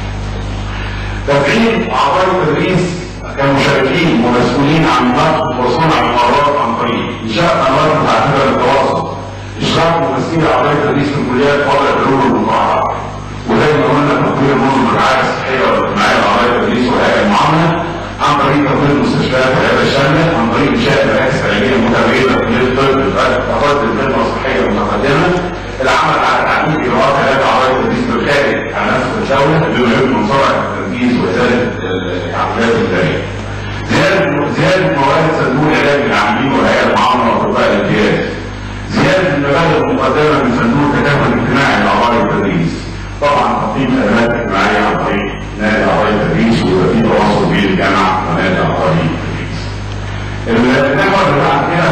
تفعيل اعضاء التدريس كمشاركين ومسؤولين عن نقد وصنع القرارات عن طريق انشاء قنوات متعدده للتواصل، اشراك ممثلي اعضاء التدريس في الكليات وضع حلول المقاطعه، وزي ما قلنا تطوير نظم الرعايه الصحيه والاجتماعيه لاعضاء التدريس وهيئه المعامله عن طريق تطوير المستشفيات والعياده الشامله، عن طريق انشاء مراكز تعليميه متميزه في الطب لتقدم الخدمه الصحيه المتقدمه، العمل على تعديل اجراءات علاج اعضاء التدريس بالخارج عن نفس الدوله بما يمكن سرعه التنفيذ وازاله التعقيدات الاداريه. زياده موارد صندوق العلاج للعاملين وهيئه المعامله واطباء الامتياز. زياده المبالغ المقدمه من صندوق التكافل الاجتماعي لاعضاء التدريس. طبعا تقديم خدمات اجتماعيه عن طريق نادي اعضاء التدريس ويبقى في تواصل بين الجامعه ونادي اعضاء التدريس. المحور اللي بعد كده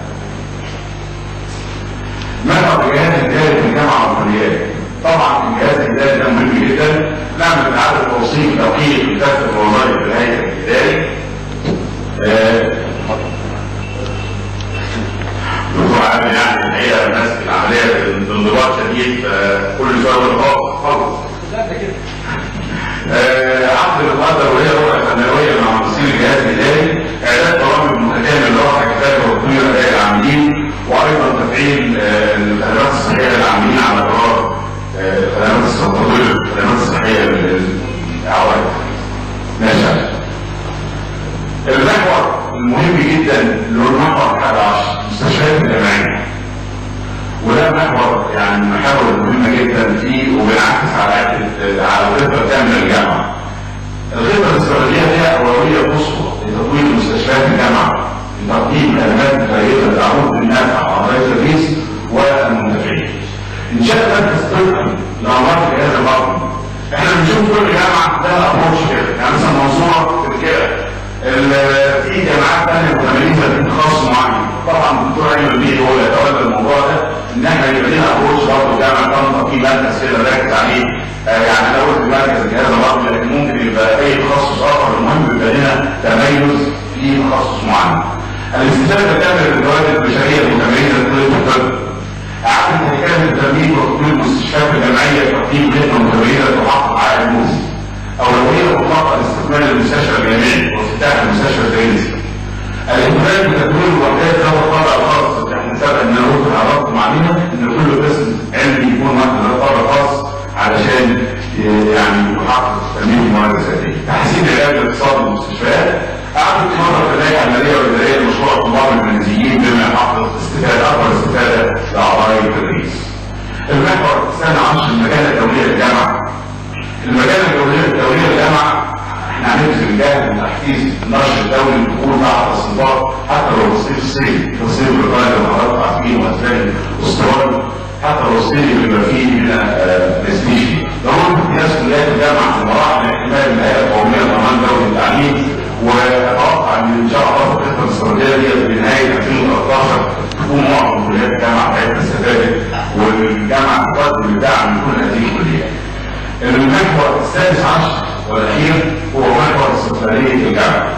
محور الجهاز الاداري في الجامعه والكليات. طبعا الجهاز الاداري ده مهم جدا، نعمل اعاده توصيف توقيت كافه الوظائف في الهيئه الاداري. دكتور عامل يعني الحقيقه ماسك العمليه بانضباط شديد، كل شويه خلص. عقد المقدر وهي رؤيه سنويه مع ممثلي الجهاز الاداري، اعداد برامج متكامل لرفع كفاءه وتطوير اداء العاملين، وايضا تفعيل الخدمات الصحيه للعاملين على قرار تطوير الخدمات الصحيه للاعضاء. ماشي. المحور المهم جدا اللي هو المحور 11 المستشفيات الجامعيه، وده محور يعني من المحاور المهمه جدا فيه وبينعكس على الخطه بتعمل الجامعه. الخطه الاستراتيجيه فيها اولويه قصوى لتطوير مستشفيات الجامعه لتقديم خدمات متميزه تعود بالنفع اعضاء التدريس والمنتفعين. انشاء مركز طبي لامراض الجهاز الهضمي. احنا بنشوف كل جامعه لها ابروش كده، يعني مثلا منظومه كده في جامعات ثانيه متميزه في تخصص معين. طبعا الدكتور ايمن بيه هو اللي يتولى الموضوع ده، ان احنا يبقى لنا ابروش برضه جامعه طنطا في مركز كده نركز عليه، يعني الاول في مركز الجهاز الهضمي، لكن ممكن يبقى اي تخصص اخر. المهم يبقى لنا تميز في تخصص معين. الاستفاده كامله بالموارد البشريه المتميزه لكل الطب. اعاده تكامل التمويل وتطوير المستشفيات الجامعيه لتقديم خدمه متميزه تحقق عائد مجزي. اولويه مطلقه لاستكمال المستشفى الجامعي وافتتاح المستشفى التدريسي. الاهتمام بتدوير الوحدات ذات الطابع الخاص. احنا سبق ان انا قلت لحضراتكم علينا ان كل قسم علمي يكون واحد له طابع خاص علشان يعني يحقق تنميه الموارد الذاتيه. تحسين العلاج الاقتصادي للمستشفيات. اعاده نظر في اللائحه الماليه والاداريه لمشروع الطلاب المنزليين بما يحقق اكبر استفاده لاعضاء التدريس. المحور الثاني 10 المكانه الدوليه للجامعه. المكانه الدوليه للجامعه احنا هنبذل جهد لتحفيز النشر الدولي للدخول بعض التصنيفات حتى لو تصنيف الصيني، تصنيف البريطاني اللي حضراتكم عارفين واسباني واسترالي، حتى لو الصيني بيبقى فيه هنا برستيج. ضروره امتياز كليات الجامعه في مراحل احتمال الهيئه القوميه لضمان دوله التعليم واتوقع ان شاء الله الخطه الاستراتيجيه دي بنهايه 2013 تكون معظم كليات الجامعه بتاعتها استفادت والجامعه تقدم الدعم لكل هذه الكليات. المحور السادس عشر والاخير هو محور استقلاليه الجامعه.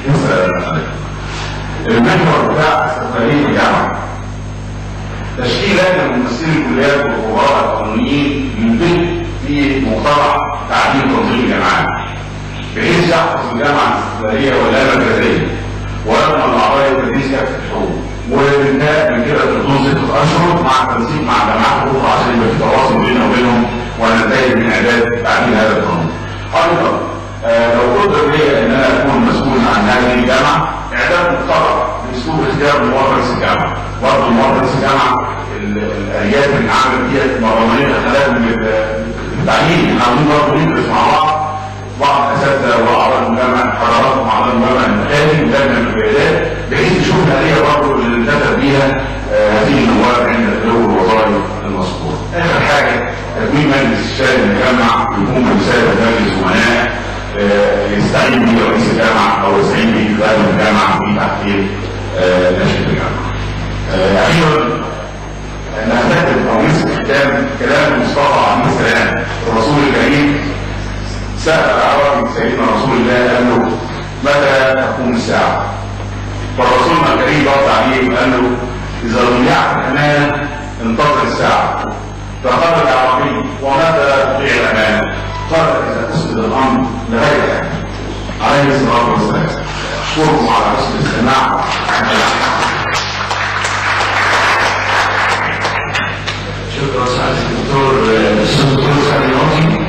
المحور بتاع استقلاليه الجامعه تشكيل لجنه ممثلي الكليات والخبراء القانونيين ينتج في مقترح تعديل تنظيم الجامعات بحيث يحفظ الجامعه الاستقلاليه ولا مركزيه ويضمن اعضاء التدريس كافه الحقوق، وبالتالي من كده تكون 6 اشهر مع التنسيق مع الجامعات الاخرى عشان يبقى في تواصل بيننا وبينهم وننتهي من اعداد تعديل هذا القانون. ايضا لو قدر لي ان انا اكون مسؤول عن هذه الجامعه اعداد مقترح باسلوب اختيار موظف رئيس الجامعه. برضه موظف رئيس الجامعه الاليات اللي عملت ديت مرضيه خلال التعيين، احنا عاوزين برضه ندرس مع بعض الاساتذه واعضاء المجمع قرارات مع اعضاء المجمع المختلف ولجنه القيادات بحيث نشوف الاليه برضه اللي انتدب بيها هذه النواب عند تداول الوظائف المذكوره. اخر حاجه تكوين مجلس الشارع المجمع يكون برساله مجلس امناء يستعين به رئيس الجامعه او يستعين به قائد الجامعه في تحقيق نشأة الجامعه. اخيرا نختم او نمسك ختام كلام مصطفى عليه السلام الرسول الكريم. سأل أعرابي سيدنا رسول الله قال له متى تقوم الساعة؟ فالرسول الكريم رد عليه وقال له إذا ضيعت الأمانة انتظر الساعة. فقال الأعرابي ومتى تضيع الأمانة؟ قال إذا تسند الأمر لغيرك عليه الصلاة والسلام. أشكركم على حسن الاستماع. شكرا سعادة الدكتور سعد الناطي.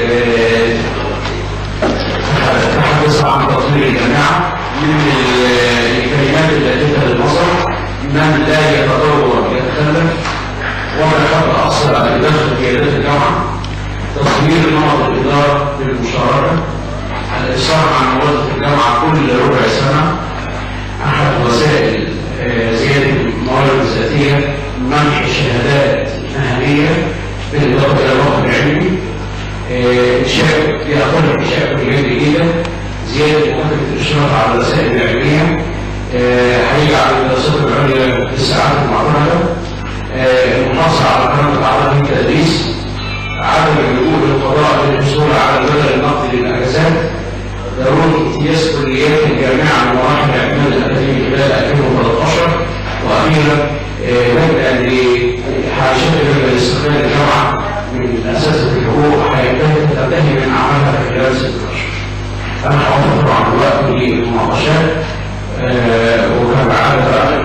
تحدث عن تطوير الجامعة من الكلمات التي للبصر من لا يتطور يتخلف ومن قد أثر على إدارة قيادات الجامعة، تطوير نمط الإدارة بالمشاركة، الإصرار على موظف الجامعة كل ربع سنة، أحد وسائل زيادة الموارد الذاتية منح شهادات مهنية بالإضافة إلى الوقت العلمي، إنشاء في أقل إنشاء كليات جديدة، زيادة كثرة الإشراف على الوسائل العلمية، هيجعل الدراسات العليا بالساعات المعتمدة، المحافظة على كرامة أعضاء التدريس، عدم اللجوء للقضاء للحصول على البدل النقدي للأجازات، ضرورة امتياز كليات الجامعة مراحل الاعتماد الأكاديمي خلال 2013، وأخيرا نبدأ لحاجات لاستقلال الجامعة من أساسة الحقوق تنتهي من عملها خلال 6 أشهر. أنا حاولت طبعا الوقت للمناقشات وكان عادة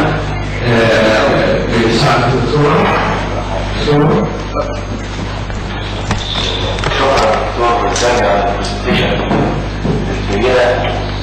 بساعة الدكتورة. شكرا دكتور الثاني على البرزنتيشن الجيدة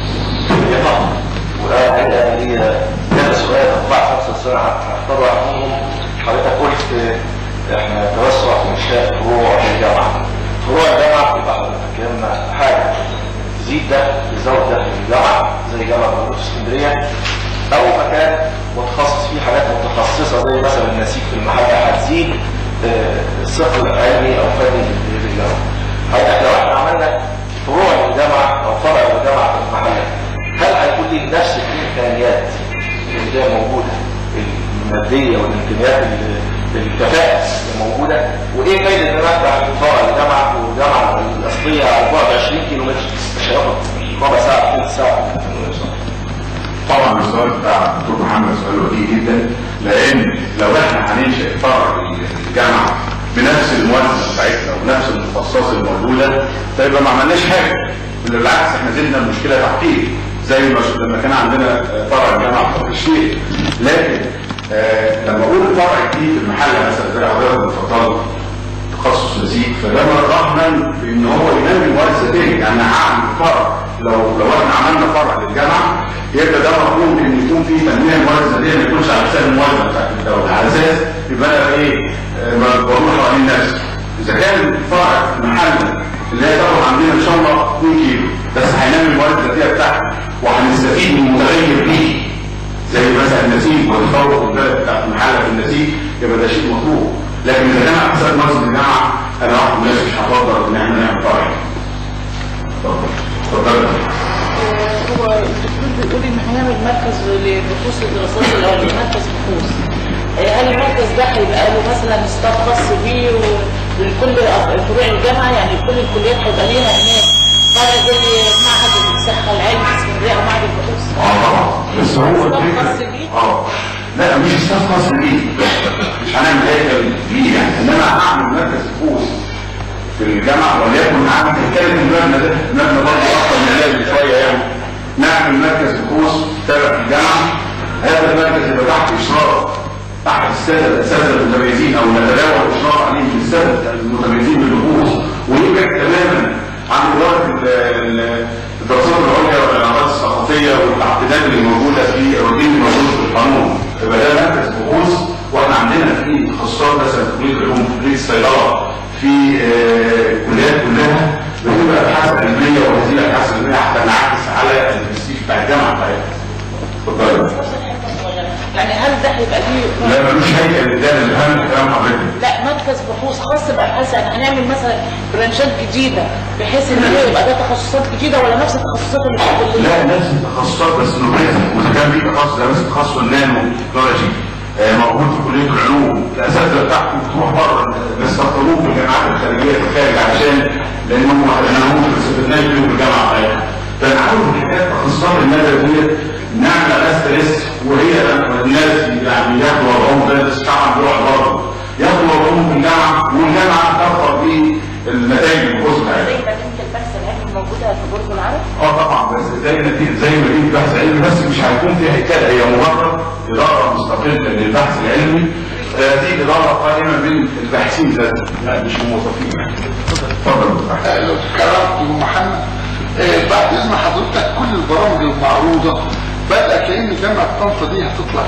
والحقيقة هي كذا سؤال 4-5 سنة هختار عنهم. حضرتك قلت احنا توسع في انشاء فروع الجامعة. فروع الجامعة بيبقى حضرتك لما حاجة تزيد ده يزود ده في الجامعة زي جامعة موجودة في اسكندرية أو مكان متخصص فيه حاجات متخصصة زي مثلا النسيج في المحل هتزيد الثقل العلمي أو فني للجامعة. حضرتك لو احنا عملنا فروع الجامعة أو فرع الجامعة في المحل هل هيكون ليه نفس الإمكانيات اللي هي موجودة المادية والإمكانيات الكفاءة الموجودة؟ وإيه فايدة إن أنا أفتح فرع الجامعة والجامعة الأصلية على بعد 20 كيلومتر مش هياخد ربع ساعة 3 ساعات؟ طبعا السؤال بتاع الدكتور محمد سؤال وجيه جدا، لان لو احنا هننشئ فرع الجامعه بنفس المؤسسه بتاعتنا ونفس المخصصات الموجوده فيبقى ما عملناش حاجه، بالعكس احنا زدنا المشكله تحقيق زي ما لما كان عندنا فرع الجامعه في الشيخ. لكن لما اقول فرع جديد في المحل مثلا زي حضرتك اتفضلت تخصص نسيج فده رهنا بان هو ينمي الموارد الذاتيه. يعني هعمل فرع لو احنا عملنا فرع للجامعه يبقى ده مفهوم ان يكون فيه تنميه الموارد الذاتيه ما يكونش على حساب الموارد بتاعت الدوله، على اساس يبقى انا ايه بروح حوالين نفسي. اذا كان فرع محل اللي هي طبعا عندنا ان شاء الله 2 كيلو بس هينمي الموارد الذاتيه بتاعتنا وهنستفيد من متغير ليه زي مثلا النسيج والتفوق البلد بتاعت المحل في النسيج يبقى ده شيء مطلوب. لكن اذا كان على حساب مصر الجامعه انا واحد من الناس مش هفضل ان احنا نعمل فرع. اتفضل. هو الدكتور بيقول ان هنعمل مركز لبحوث الدراسات العليا، مركز بحوث. هل المركز ده هيبقى له مثلا ستاف خاص بيه ولكل فروع الجامعه؟ يعني كل الكليات هيبقى ليها هناك فرع زي معهد الصحه العلمي في اسكندريه او معهد البحوث؟ طبعا، بس هو ستاف خاص بيه؟ لا مش ستاف خاص بيه، مش هنعمل هيكل ليه يعني، انما هعمل مركز بحوث في الجامعه، وليكن هعمل هيكله المبنى ده، المبنى برضه اكتر من اللازم شويه يعني. نعمل مركز بحوث تابع في الجامعه، هذا المركز يبقى تحت اشراف تحت الساده المتميزين، او نتداول الاشراف عليهم بالساده المتميزين بالبحوث، ويبعد تماما عن اداره الدراسات العليا والعلاقات الثقافيه والتعقيدات اللي موجوده في الروتين الموجود في القانون. يبقى ده مركز بحوث، واحنا عندنا في تخصصات مثلا كليه العلوم، كليه الصيدله، في الكليات كلها بتبقى ابحاث علميه، وهذه الابحاث العلميه حتى نعكس على التسليح بتاع الجامعه بتاعتنا. اتفضل. يعني هل ده هيبقى ليه؟ لا ملوش هيكل ده اللي فاهم كلام حضرتك. لا مركز بحوث خاص بابحاث، يعني هنعمل مثلا برانشات جديده بحيث ان هي يبقى ده تخصصات جديده ولا نفس التخصصات اللي في الكليه؟ لا نفس التخصصات بس نميزه، واذا كان في تخصص زي مثلا تخصص النانو تكنولوجي موجود في كليه العلوم، الاساتذه بتاعته بتروح بره بيستقطبوه في الجامعات الخارجيه في الخارج عشان لانهم ما استفدناش بيهم في الجامعه بتاعتنا. فنحاول في حاجات تخصصات الماده ديت نعمل ستريس، وهي الناس يعني ياخدوا وضعهم زي الشعب بيروح بره ياخدوا وضعهم في الجامعه، والجامعه تفخر بالنتائج البحوث بتاعتها. زي مدينه البحث العلمي موجوده في برج العرب؟ طبعا، بس زي مدينه البحث العلمي، بس مش هيكون فيها هيكله، هي مجرد اداره مستقله للبحث العلمي. هذه اداره قائمه من الباحثين ذاتهم، لا مش موظفين يعني. اتفضل. لو تكرمت يا محمد، بعد اذن حضرتك كل البرامج المعروضه بدأ كأن جامعة طنطا دي هتطلع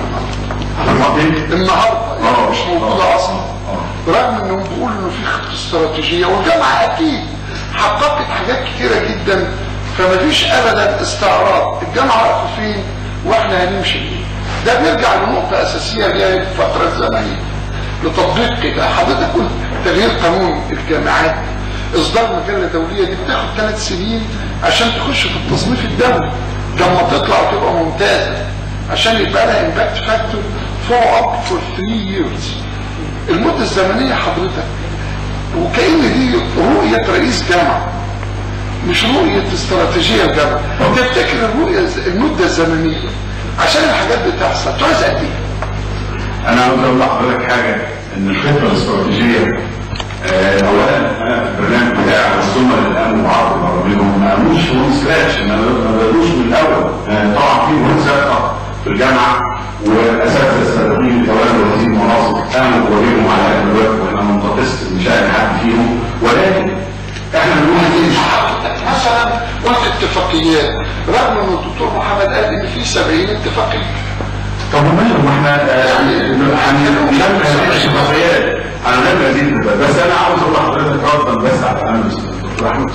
النهارده مش موجودة اصلا، رغم انهم بيقولوا انه في خطة استراتيجية، والجامعة اكيد حققت حاجات كتيرة جدا، فما فيش ابدا استعراض الجامعة واقفة فين واحنا هنمشي فين. ده بيرجع لنقطة اساسية اللي هي الفترة الزمنية لتطبيق كده. حضرتك قلت تغيير قانون الجامعات، اصدار مجلة دولية، دي بتاخد 3 سنين عشان تخش في التصنيف الدولي، لما تطلع تبقى ممتازة عشان يبقى لها امباكت فاكتور فور اب فور 3 years. المدة الزمنية حضرتك، وكأن دي رؤية رئيس جامعة مش رؤية استراتيجية الجامعة. تفتكر الرؤية المدة الزمنية عشان الحاجات دي تحصل تعوز قد ايه؟ انا عاوز اقول لحضرتك حاجة، ان الخطة الاستراتيجية اولا انا في البرنامج بتاعي الثم اللي قاموا بعض برامجهم ما قاموش من سكراتش، ما بدأوش من الاول. طبعا في مهندس سابقه في الجامعه والاساتذه السابقين اللي تولوا هذه المناصب قاموا بواجبهم على اكمل وجه، وانا منتقص مش اي حد فيهم، ولكن احنا بنقول ايه؟ مثلا قلت اتفاقيات، رغم ان الدكتور محمد قال ان في 70 اتفاقيه. طب وماله، ما احنا هنلم هذه الاتفاقيات على غير هذه، بس انا عاوز اقول لحضرتك ردا بس على كلام الدكتور احمد.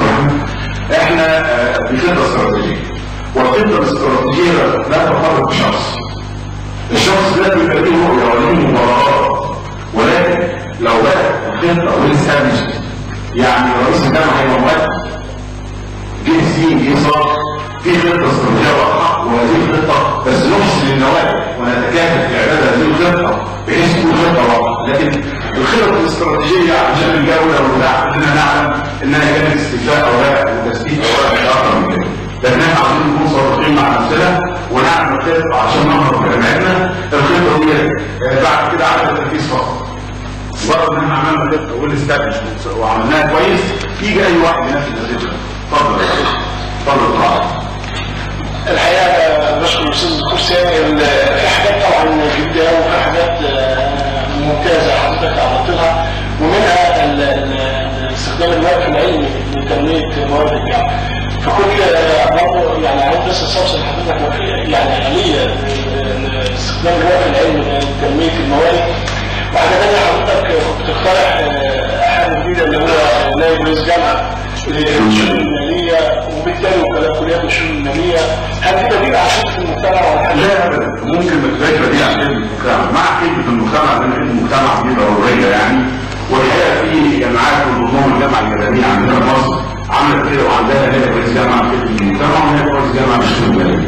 احنا في خطه استراتيجيه، والخطه الاستراتيجيه لا تفرق بشخص. الشخص ده بيبقى له رؤيه وليه مباراه، ولكن لو بدأ الخطه والاستراتيجيه يعني رئيس الجامعه هيبقى مؤثر، جه سين جه صار في خطه استراتيجيه واضحه، وهذه الخطه بس نحسن النوايا ونتكاتف في اعداد هذه الخطه بحيث تكون خطه واضحه. لكن الخطط الاستراتيجيه عشان الجوله والبتاع كلنا نعلم انها كانت استيفاء اوراق وتثبيت اوراق اكثر من كده، لكن احنا عاوزين نكون صادقين مع نفسنا ونعمل خطه عشان نهرب في جامعتنا. الخطه دي بعد كده عدد التنفيذ فقط، مجرد ان احنا عملنا خطه والاستابلشمنت وعملناها كويس يجي اي واحد ينفذ هذه الخطه. اتفضل طبعا. الحقيقه بشكر الاستاذ الدكتور سامي، في حاجات طبعا جديه وفي حاجات ممتازه حضرتك عرضت لها، ومنها استخدام الوقت العلمي لتنميه موارد الجامعه. فكنت برضه يعني عايز بس استفسر حضرتك يعني آلية استخدام الوقت العلمي لتنميه الموارد. وحاجه ثانيه حضرتك كنت تقترح حاجه جديده اللي هو نائب رئيس جامعه للشؤون الماليه، وبالتالي وكلاء كليات الشؤون الماليه. هل دي بديل عن خدمه المجتمع ولا حاجه؟ لا ابدا، ممكن ما تبقاش بديل عن خدمه المجتمع، مع خدمه المجتمع لان خدمه المجتمع دي ضروريه يعني. والحقيقه في جامعات وضمن الجامعه الجامعيه عندنا في مصر عملت كده وعندها هنا رئيس جامعه في المجتمع وهنا رئيس جامعه مش في المدينه.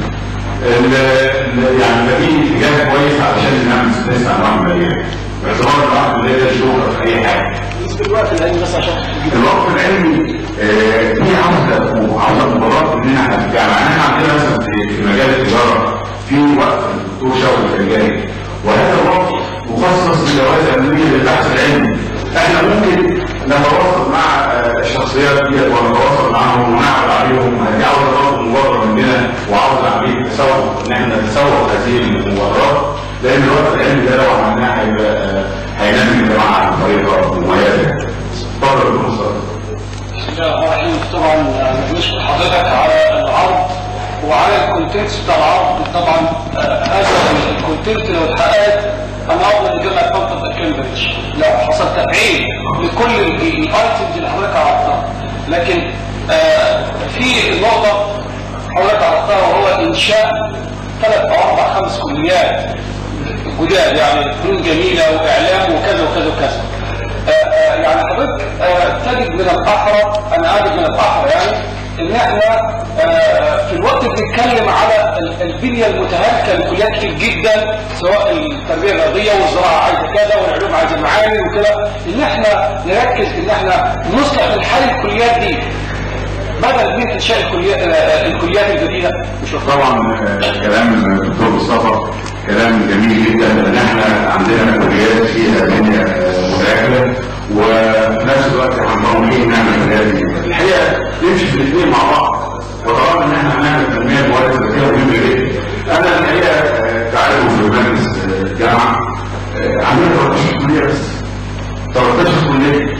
يعني في اتجاه كويس علشان نعمل استثناء انواع الماليه باعتبار ان الماليه ده الجوهر في اي حاجه. بالنسبه للوقت العلمي بس عشان الوقت العلمي في عاوزه مبادرات مننا احنا في الجامعه. احنا عندنا مثلا في مجال التجاره في وقت الدكتور شوقي الفنجاني، وهذا الوقت مخصص لجوائز علميه للبحث العلمي. احنا ممكن نتواصل مع الشخصيات دي ونتواصل معهم ونعرض عليهم. دي عاوزه برضه مبادره مننا وعاوزه عمليه تسوق، ان احنا نتسوق هذه المبادرات، لان الوقت العلمي ده لو عملناه هينمي الجماعه بطريقه مميزه. اتفضل يا دكتور مصطفى. بسم الله الرحمن الرحيم. طبعا بنشكر حضرتك على العرض وعلى الكونتنت بتاع العرض. طبعا هذا الكونتنت لو اتحقق انا افضل جامعه طنطا كامبريدج لو حصل تفعيل لكل الايتمز اللي حضرتك عرضتها. لكن في نقطه حضرتك عرضتها وهو انشاء 3 أو 4 أو 5 كليات جداد، يعني فنون جميله واعلام وكذا وكذا وكذا. يعني حضرتك تجد من الاحرى، انا عارف من الاحرى يعني ان احنا في الوقت اللي بنتكلم على البنيه المتهالكه لكليات كتير جدا، سواء التربيه الرياضيه والزراعه عايزه كذا والعلوم عايزه معامل وكده، ان احنا نركز ان احنا نصلح من حال الكليات دي بدل من انشاء الكليات الجديده. طبعا كلام الدكتور مصطفى كلام جميل جدا، لان احنا عندنا كليات فيها بنيه متاكده وفي نفس الوقت مطمئنين نعمل كليات جديده. الحقيقه نمشي في الاثنين مع بعض، وطالما ان احنا هنعمل تنميه الموارد الذاتيه مهمه جدا. انا الحقيقه تعرفوا في مجلس الجامعه عندنا 13 كليه بس، 13 كليه.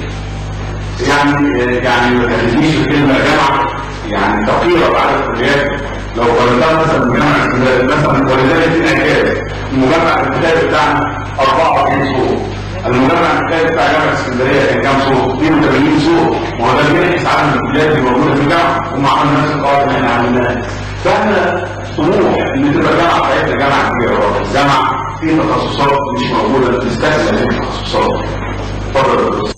يعني ما تخلينيش الكلمه جامعه يعني تقيره بعدد الكليات. لو قارنتها مثلا بجامعه اسكندريه مثلا، ولذلك في انعكاس المجمع الكتابي بتاعنا 44 صوت، المجمع الكتابي بتاع جامعه اسكندريه كان كام صوت؟ 82 صوت. ما هو ده بينعكس عدد الكليات اللي موجوده في الجامعه، هم عملوا نفس القواعد اللي احنا عملناها. فاحنا طموح ان تبقى الجامعه بتاعتنا جامعه كبيره، الجامعه في تخصصات مش موجوده تستخدم هذه التخصصات. اتفضل يا دكتور.